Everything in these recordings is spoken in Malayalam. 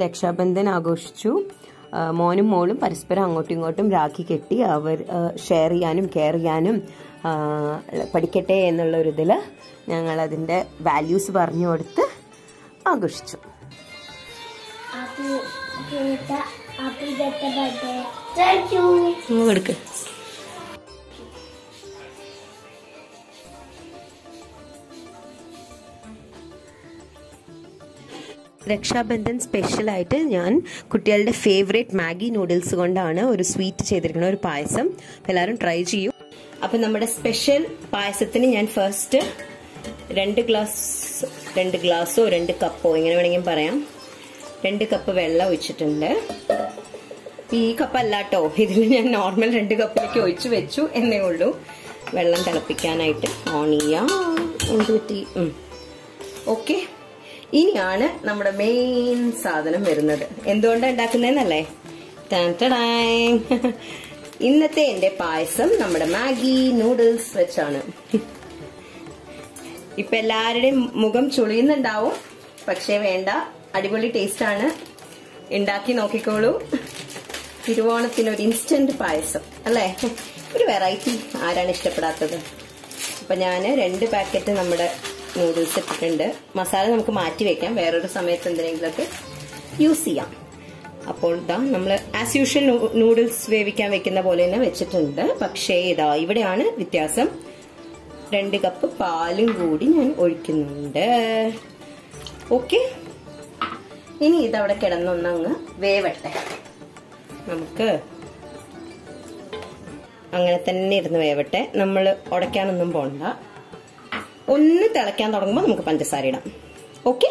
രക്ഷാബന്ധൻ ആഘോഷിച്ചു. മോനും മോളും പരസ്പരം അങ്ങോട്ടും ഇങ്ങോട്ടും രാഖി കെട്ടി അവർ ഷെയർ ചെയ്യാനും കെയർ ചെയ്യാനും പഠിക്കട്ടെ എന്നുള്ള ഒരു ഇതിൽ ഞങ്ങൾ അതിൻ്റെ വാല്യൂസ് പറഞ്ഞു കൊടുത്ത് ആഘോഷിച്ചു. എടുക്ക്. രക്ഷാബന്ധൻ സ്പെഷ്യലായിട്ട് ഞാൻ കുട്ടികളുടെ ഫേവറേറ്റ് മാഗി നൂഡിൽസ് കൊണ്ടാണ് ഒരു സ്വീറ്റ് ചെയ്തിരിക്കുന്നത്, ഒരു പായസം. എല്ലാവരും ട്രൈ ചെയ്യൂ. അപ്പം നമ്മുടെ സ്പെഷ്യൽ പായസത്തിന് ഞാൻ ഫസ്റ്റ് 2 ഗ്ലാസ്സോ 2 കപ്പോ എങ്ങനെ വേണമെങ്കിലും പറയാം, 2 കപ്പ് വെള്ളം ഒഴിച്ചിട്ടുണ്ട്. ഈ കപ്പല്ല കേട്ടോ, ഇതിൽ ഞാൻ നോർമൽ 2 കപ്പിലേക്ക് ഒഴിച്ചു വെച്ചു എന്നേ ഉള്ളൂ. വെള്ളം തിളപ്പിക്കാനായിട്ട് ഓൺ ചെയ്യാം. ഓക്കെ, ഇനിയാണ് നമ്മുടെ മെയിൻ സാധനം വരുന്നത്. എന്തുകൊണ്ടാണ് ഉണ്ടാക്കുന്നതെന്നല്ലേ? ഇന്നത്തെ എന്റെ പായസം നമ്മുടെ മാഗി നൂഡിൽസ് വെച്ചാണ്. ഇപ്പൊ എല്ലാവരുടെയും മുഖം ചുളിയുന്നുണ്ടാവും, പക്ഷേ വേണ്ട, അടിപൊളി ടേസ്റ്റ് ആണ്. ഉണ്ടാക്കി നോക്കിക്കോളൂ. തിരുവോണത്തിന് ഒരു ഇൻസ്റ്റന്റ് പായസം അല്ലേ, ഒരു വെറൈറ്റി. ആരാണ് ഇഷ്ടപ്പെടാത്തത്? അപ്പൊ ഞാൻ 2 പാക്കറ്റ് നമ്മുടെ നൂഡിൽസ് ഇട്ടിട്ടുണ്ട്. മസാല നമുക്ക് മാറ്റി വെക്കാം, വേറൊരു സമയത്ത് എന്തെങ്കിലുമൊക്കെ യൂസ് ചെയ്യാം. അപ്പോൾ ഇതാ നമ്മൾ ആസ് യൂഷ്വൽ നൂഡിൽസ് വേവിക്കാൻ വെക്കുന്ന പോലെ തന്നെ വെച്ചിട്ടുണ്ട്. പക്ഷേ ഇതാ ഇവിടെയാണ് വ്യത്യാസം. 2 കപ്പ് പാലും കൂടി ഞാൻ ഒഴിക്കുന്നുണ്ട്. ഓക്കെ, ഇനി ഇതവിടെ കിടന്നൊന്നങ്ങ് വേവട്ടെ. നമുക്ക് അങ്ങനെ തന്നെ ഇരുന്ന് വേവട്ടെ, നമ്മൾ ഉടയ്ക്കാനൊന്നും പോണ്ട. ഒന്ന് തിളയ്ക്കാൻ തുടങ്ങുമ്പോൾ നമുക്ക് പഞ്ചസാര ഇടാം. ഓക്കെ,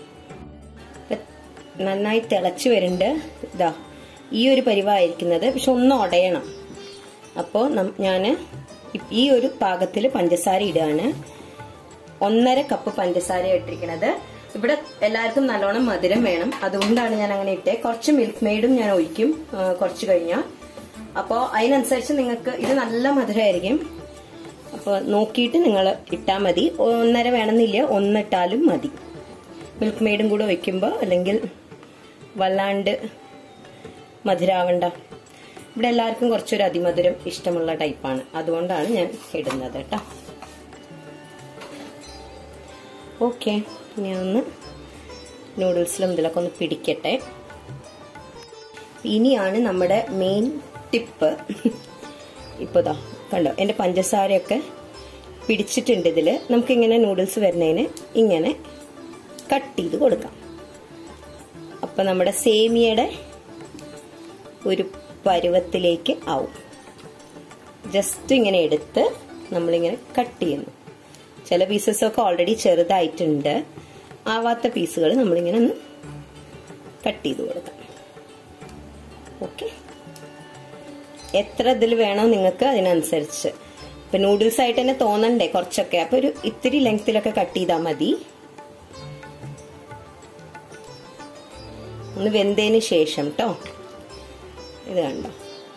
നന്നായി തിളച്ച് വരുന്നുണ്ട്. ഇതാ ഈ ഒരു പരിവായിരിക്കുന്നത്, പക്ഷെ ഒന്ന് ഉടയണം. അപ്പോൾ ഞാൻ ഈ ഒരു പാകത്തിൽ പഞ്ചസാര ഇടുകയാണ്. 1.5 കപ്പ് പഞ്ചസാര ഇട്ടിരിക്കുന്നത്. ഇവിടെ എല്ലാവർക്കും നല്ലോണം മധുരം വേണം, അതുകൊണ്ടാണ് ഞാൻ അങ്ങനെ ഇട്ടേ. കുറച്ച് മിൽക്ക് മെയ്ഡും ഞാൻ ഒഴിക്കും കുറച്ച് കഴിഞ്ഞാൽ. അപ്പോൾ അതിനനുസരിച്ച് നിങ്ങൾക്ക് ഇത് നല്ല മധുരമായിരിക്കും. അപ്പോൾ നോക്കിയിട്ട് നിങ്ങൾ ഇട്ടാൽ മതി. 1.5 വേണമെന്നില്ല, 1 ഇട്ടാലും മതി. മിൽക്ക് മെയ്ഡും കൂടെ ഒഴിക്കുമ്പോൾ അല്ലെങ്കിൽ വല്ലാണ്ട് മധുരാവണ്ട. ഇവിടെ എല്ലാവർക്കും കുറച്ചൊരു അതിമധുരം ഇഷ്ടമുള്ള ടൈപ്പാണ്, അതുകൊണ്ടാണ് ഞാൻ ഇടുന്നത് കേട്ടോ. ഓക്കെ, ഇനി ഒന്ന് നൂഡിൽസിലും ഇതിലൊക്കെ ഒന്ന് പിടിക്കട്ടെ. ഇനിയാണ് നമ്മുടെ മെയിൻ ടിപ്പ്. ഇപ്പോൾ ഇതാ കണ്ടോ, എൻ്റെ പഞ്ചസാരയൊക്കെ പിടിച്ചിട്ടുണ്ട് ഇതിൽ. നമുക്കിങ്ങനെ നൂഡിൽസ് വരുന്നതിന് ഇങ്ങനെ കട്ട് ചെയ്ത് കൊടുക്കാം. അപ്പം നമ്മുടെ സേമിയയുടെ ഒരു പരുവത്തിലേക്ക് ആവും. ജസ്റ്റ് ഇങ്ങനെ എടുത്ത് നമ്മളിങ്ങനെ കട്ട് ചെയ്യുന്നു. ചില പീസസൊക്കെ ഓൾറെഡി ചെറുതായിട്ടുണ്ട്, ആവാത്ത പീസുകൾ നമ്മളിങ്ങനെ ഒന്ന് കട്ട് ചെയ്ത് കൊടുക്കാം. ഓക്കെ, എത്ര ഇതിൽ വേണോ നിങ്ങൾക്ക് അതിനനുസരിച്ച്. ഇപ്പൊ നൂഡിൽസ് ആയിട്ട് തന്നെ തോന്നണ്ടേ കുറച്ചൊക്കെ, അപ്പൊ ഒരു ഇത്തിരി ലെങ്തിലൊക്കെ കട്ട് ചെയ്താൽ മതി. ഒന്ന് വെന്തതിന് ശേഷം കേട്ടോ. ഇത് കണ്ടോ,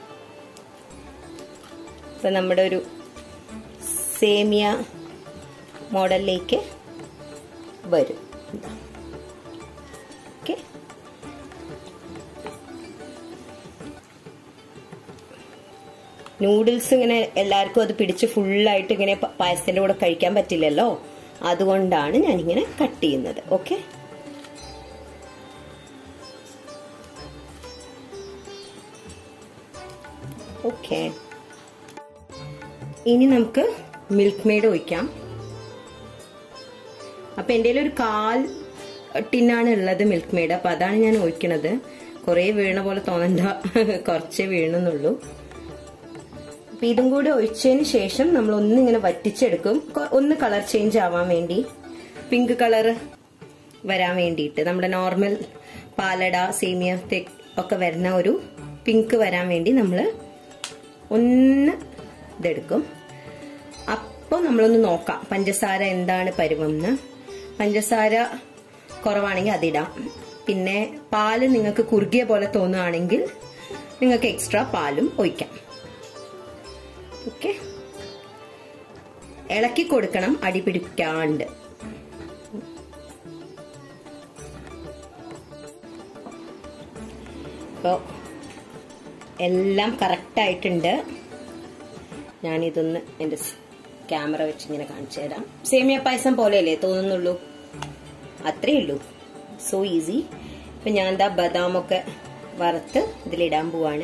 ഇപ്പൊ നമ്മുടെ ഒരു സേമിയ മോഡലിലേക്ക് വരും. ഓക്കെ, നൂഡിൽസ് ഇങ്ങനെ എല്ലാവർക്കും അത് പിടിച്ച് ഫുള്ളായിട്ട് ഇങ്ങനെ പായസത്തിന്റെ കൂടെ കഴിക്കാൻ പറ്റില്ലല്ലോ, അതുകൊണ്ടാണ് ഞാനിങ്ങനെ കട്ട് ചെയ്യുന്നത്. ഓക്കെ, ഓക്കെ, ഇനി നമുക്ക് മിൽക്ക് മെയ്ഡ് ഒഴിക്കാം. അപ്പൊ എൻ്റെ ഒരു 1/4 ടിന്നാണ് ഉള്ളത് മിൽക്ക് മെയ്ഡ്. അപ്പൊ അതാണ് ഞാൻ ഒഴിക്കണത്. കുറെ വീണ പോലെ തോന്നണ്ട, കുറച്ചേ വീണെന്നുള്ളൂ. അപ്പൊ ഇതും കൂടി ഒഴിച്ചതിന് ശേഷം നമ്മൾ ഒന്നിങ്ങനെ വറ്റിച്ചെടുക്കും. ഒന്ന് കളർ ചേഞ്ച് ആവാൻ വേണ്ടി, പിങ്ക് കളർ വരാൻ വേണ്ടിയിട്ട്, നമ്മുടെ നോർമൽ പാലട സേമിയ ഒക്കെ വരുന്ന ഒരു പിങ്ക് വരാൻ വേണ്ടി നമ്മൾ ഒന്ന് ഇതെടുക്കും. അപ്പോൾ നമ്മളൊന്ന് നോക്കാം പഞ്ചസാര എന്താണ് പരുവെന്ന്. പഞ്ചസാര കുറവാണെങ്കിൽ അതിടാം. പിന്നെ പാല് നിങ്ങൾക്ക് കുറുകിയ പോലെ തോന്നുകയാണെങ്കിൽ നിങ്ങൾക്ക് എക്സ്ട്രാ പാലും ഒഴിക്കാം. ഓക്കെ, ഇളക്കി കൊടുക്കണം അടി പിടിക്കാണ്ട്. അപ്പോൾ എല്ലാം കറക്റ്റായിട്ടുണ്ട്. ഞാനിതൊന്ന് എൻ്റെ ക്യാമറ വെച്ച് ഇങ്ങനെ കാണിച്ചു തരാം. സേമിയ പായസം പോലെയല്ലേ തോന്നുന്നുള്ളൂ, അത്രേ ഉള്ളൂ. So easy. ഇപ്പം ഞാൻ എന്താ ബദാമൊക്കെ വറുത്ത് ഇതിലിടാൻ പോവാണ്.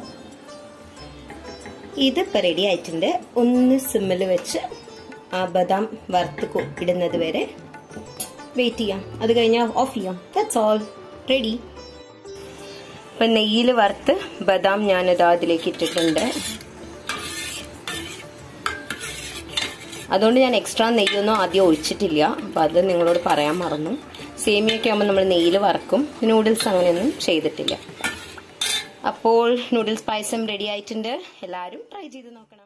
ഇതിപ്പോൾ റെഡി ആയിട്ടുണ്ട്. ഒന്ന് സിമ്മിൽ വെച്ച് ആ ബദാം വറുത്ത് ഇടുന്നത് വരെ വെയിറ്റ് ചെയ്യാം. അത് കഴിഞ്ഞാൽ ഓഫ് ചെയ്യാം. That's all, ready. ഇപ്പം നെയ്യിൽ വറുത്ത് ബദാം ഞാനിതാ അതിലേക്ക് ഇട്ടിട്ടുണ്ട്. അതുകൊണ്ട് ഞാൻ എക്സ്ട്രാ നെയ്യൊന്നും ആദ്യം ഒഴിച്ചിട്ടില്ല. അപ്പം അത് നിങ്ങളോട് പറയാൻ മറന്നു. സേമിയൊക്കെ ആകുമ്പോൾ നമ്മൾ നെയ്യിൽ വറക്കും. നൂഡിൽസ് അങ്ങനെയൊന്നും ചെയ്തിട്ടില്ല. അപ്പോൾ നൂഡിൽസ് പായസം റെഡി ആയിട്ടുണ്ട്. എല്ലാവരും ട്രൈ ചെയ്ത് നോക്കണം.